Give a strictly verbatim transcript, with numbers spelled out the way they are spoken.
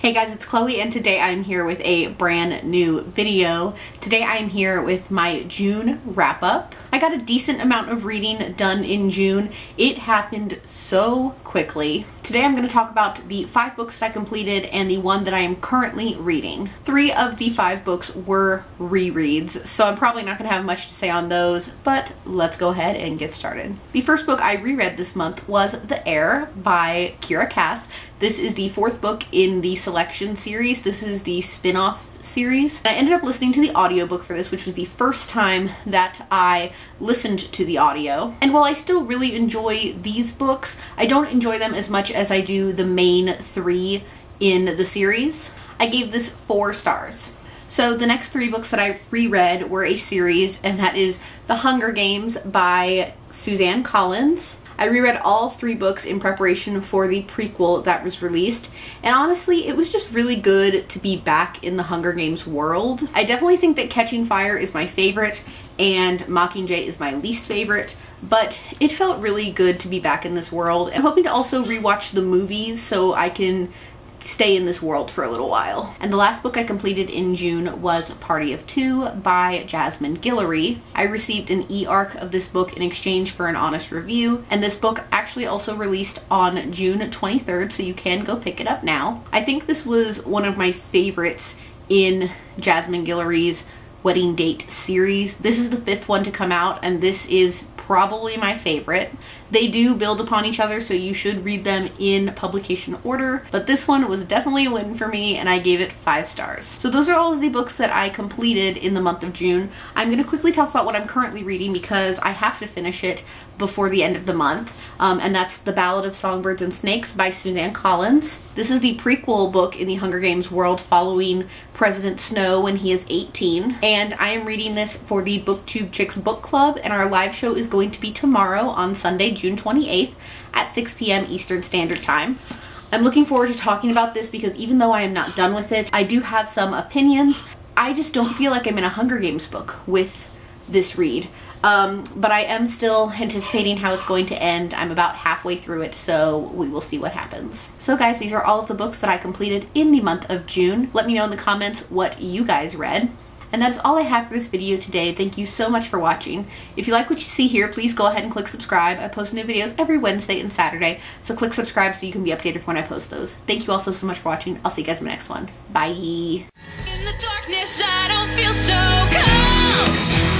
Hey guys, it's Chloe and today I'm here with a brand new video. Today I'm here with my June wrap up. I got a decent amount of reading done in June. It happened so quickly. Today I'm going to talk about the five books that I completed and the one that I am currently reading. Three of the five books were rereads, so I'm probably not going to have much to say on those, but let's go ahead and get started. The first book I reread this month was The Heir by Kiera Cass. This is the fourth book in the Selection series. This is the spin-off series. And I ended up listening to the audiobook for this, which was the first time that I listened to the audio. And while I still really enjoy these books, I don't enjoy them as much as I do the main three in the series. I gave this four stars. So the next three books that I reread were a series, and that is The Hunger Games by Suzanne Collins. I reread all three books in preparation for the prequel that was released, and honestly, it was just really good to be back in the Hunger Games world. I definitely think that Catching Fire is my favorite and Mockingjay is my least favorite, but it felt really good to be back in this world. I'm hoping to also rewatch the movies so I can stay in this world for a little while. And the last book I completed in June was Party of Two by Jasmine Guillory. I received an e-arc of this book in exchange for an honest review, and this book actually also released on June twenty-third, so you can go pick it up now. I think this was one of my favorites in Jasmine Guillory's Wedding Date series. This is the fifth one to come out, and this is probably my favorite. They do build upon each other, so you should read them in publication order, but this one was definitely a win for me and I gave it five stars. So those are all of the books that I completed in the month of June. I'm going to quickly talk about what I'm currently reading because I have to finish it before the end of the month, um, and that's The Ballad of Songbirds and Snakes by Suzanne Collins. This is the prequel book in the Hunger Games world following President Snow when he is eighteen, and I am reading this for the BookTube Chicks Book Club, and our live show is going to be tomorrow on Sunday, June twenty-eighth at six p m Eastern Standard Time. I'm looking forward to talking about this because even though I am not done with it, I do have some opinions. I just don't feel like I'm in a Hunger Games book with this read. Um, but I am still anticipating how it's going to end. I'm about halfway through it, so we will see what happens. So guys, these are all of the books that I completed in the month of June. Let me know in the comments what you guys read. And that is all I have for this video today. Thank you so much for watching. If you like what you see here, please go ahead and click subscribe. I post new videos every Wednesday and Saturday, so click subscribe so you can be updated when I post those. Thank you also so much for watching. I'll see you guys in the next one. Bye! In the darkness, I don't feel so cold.